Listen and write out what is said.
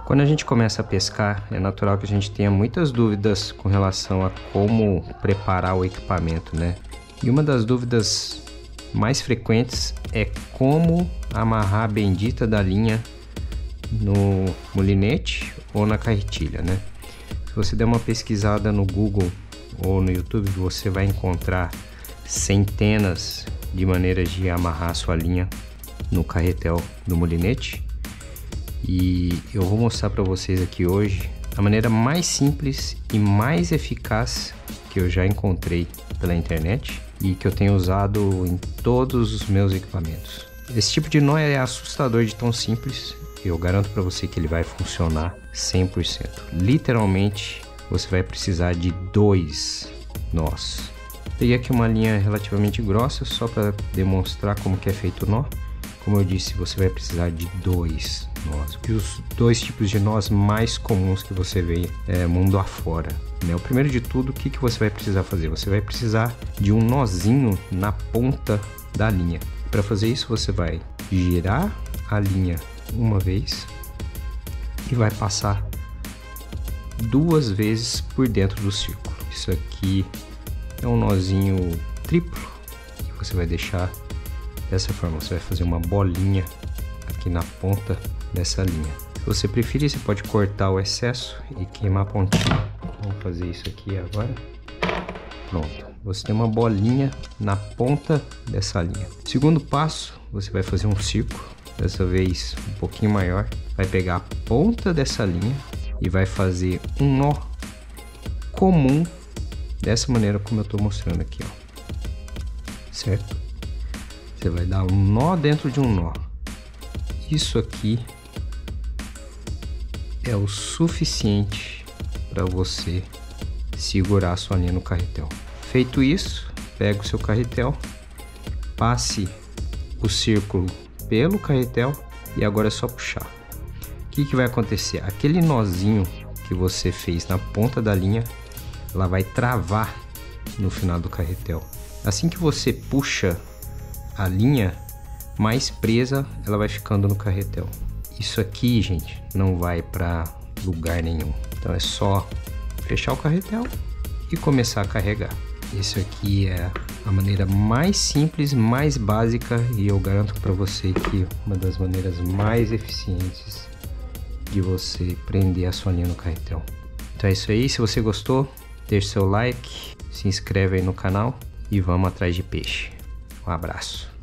Quando a gente começa a pescar, é natural que a gente tenha muitas dúvidas com relação a como preparar o equipamento, né? E uma das dúvidas mais frequentes é como amarrar a bendita da linha no molinete ou na carretilha, né? Se você der uma pesquisada no Google ou no YouTube, você vai encontrar centenas de maneiras de amarrar a sua linha no carretel do molinete. E eu vou mostrar para vocês aqui hoje a maneira mais simples e mais eficaz que eu já encontrei pela internet e que eu tenho usado em todos os meus equipamentos. Esse tipo de nó é assustador de tão simples. Eu garanto para você que ele vai funcionar 100%. Literalmente, você vai precisar de 2 nós. Peguei aqui uma linha relativamente grossa só para demonstrar como que é feito o nó. Como eu disse, você vai precisar de 2 nós. E os 2 tipos de nós mais comuns que você vê mundo afora, né? O primeiro de tudo, o que você vai precisar fazer? Você vai precisar de um nozinho na ponta da linha. Para fazer isso, você vai girar a linha uma vez e vai passar 2 vezes por dentro do círculo. Isso aqui é um nozinho triplo e você vai deixar dessa forma. Você vai fazer uma bolinha aqui na ponta dessa linha. Se você preferir, você pode cortar o excesso e queimar a pontinha. Vamos fazer isso aqui agora. Pronto. Você tem uma bolinha na ponta dessa linha. Segundo passo, você vai fazer um círculo, dessa vez um pouquinho maior. Vai pegar a ponta dessa linha e vai fazer um nó comum dessa maneira como eu estou mostrando aqui, ó. Certo? Você vai dar um nó dentro de um nó. Isso aqui é o suficiente para você segurar a sua linha no carretel. Feito isso, pega o seu carretel, passe o círculo pelo carretel e agora é só puxar. O que vai acontecer? Aquele nozinho que você fez na ponta da linha, ela vai travar no final do carretel. Assim que você puxa a linha, mais presa ela vai ficando no carretel. Isso aqui, gente, não vai para lugar nenhum. Então é só fechar o carretel e começar a carregar. Isso aqui é a maneira mais simples, mais básica, e eu garanto para você que uma das maneiras mais eficientes de você prender a sua linha no carretel. Então é isso aí. Se você gostou, deixe seu like, se inscreve aí no canal e vamos atrás de peixe. Um abraço.